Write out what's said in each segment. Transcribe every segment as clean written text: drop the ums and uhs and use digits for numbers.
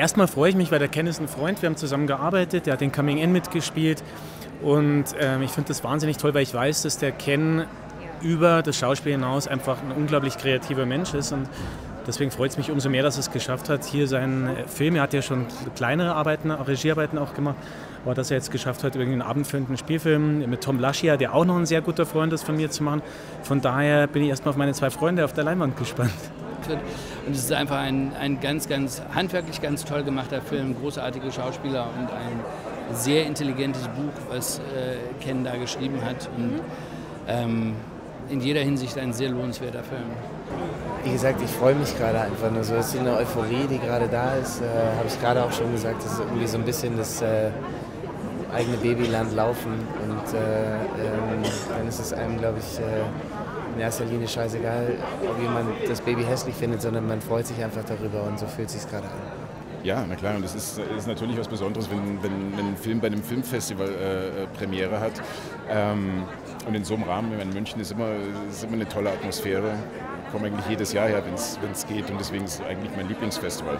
erstmal freue ich mich, weil der Ken ist ein Freund, wir haben zusammen gearbeitet, der hat den Coming In mitgespielt und ich finde das wahnsinnig toll, weil ich weiß, dass der Ken über das Schauspiel hinaus einfach ein unglaublich kreativer Mensch ist und deswegen freut es mich umso mehr, dass er es geschafft hat, hier seinen Film, er hat ja schon kleinere Arbeiten, Regiearbeiten auch gemacht, aber dass er jetzt geschafft hat, irgendwie einen abendfüllenden Spielfilm mit Tom Laschia, der auch noch ein sehr guter Freund ist von mir, zu machen. Von daher bin ich erstmal auf meine 2 Freunde auf der Leinwand gespannt. Und es ist einfach ein ganz, handwerklich ganz toll gemachter Film, großartige Schauspieler und ein sehr intelligentes Buch, was Ken da geschrieben hat. Und in jeder Hinsicht ein sehr lohnenswerter Film. Wie gesagt, ich freue mich gerade einfach nur so. Es ist eine Euphorie, die gerade da ist. Habe ich gerade auch schon gesagt, das ist irgendwie so ein bisschen das eigene Babyland laufen. Und dann ist es einem, glaube ich, in erster Linie scheißegal, ob jemand das Baby hässlich findet, sondern man freut sich einfach darüber und so fühlt es sich gerade an. Ja, na klar, und das ist natürlich was Besonderes, wenn ein Film bei einem Filmfestival Premiere hat. Und in so einem Rahmen, in München, ist immer eine tolle Atmosphäre. Ich komme eigentlich jedes Jahr her, wenn es geht, und deswegen ist es eigentlich mein Lieblingsfestival.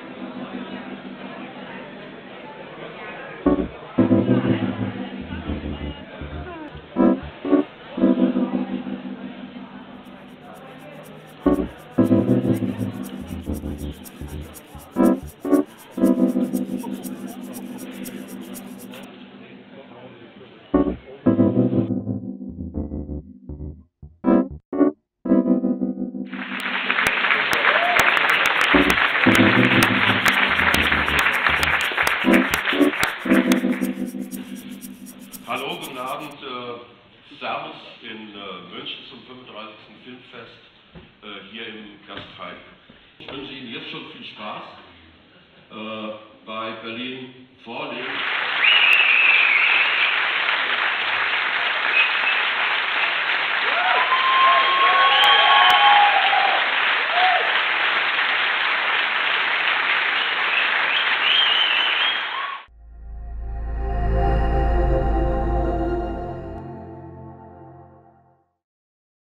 Hallo, guten Abend, Servus in München zum 35. Filmfest hier im Gastreich. Ich wünsche Ihnen jetzt schon viel Spaß bei Berlin Vorlesen.